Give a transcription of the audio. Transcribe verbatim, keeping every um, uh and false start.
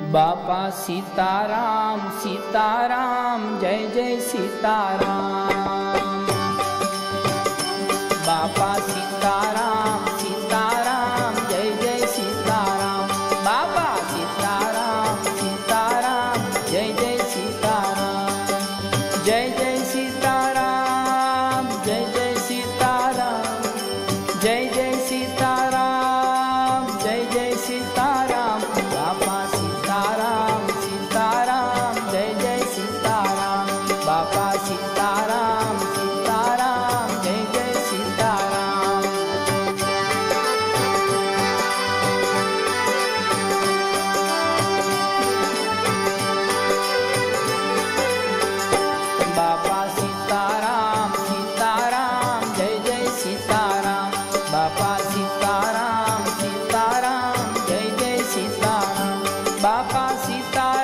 बापा सीताराम सीताराम जय जय सीताराम। बापा सीताराम सीताराम जय जय सीताराम। बाबा सीताराम सीताराम जय जय सीताराम। जय जय सीताराम जय जय सीताराम। जय जय सीताराम जय जय सीताराम। बापा सीताराम सीताराम जय जय सीताराम। बापा सीताराम सीताराम जय जय सीताराम। बापा सीताराम सीताराम जय जय सीताराम। बापा सीताराम सीताराम जय जय सीताराम। बापा सीताराम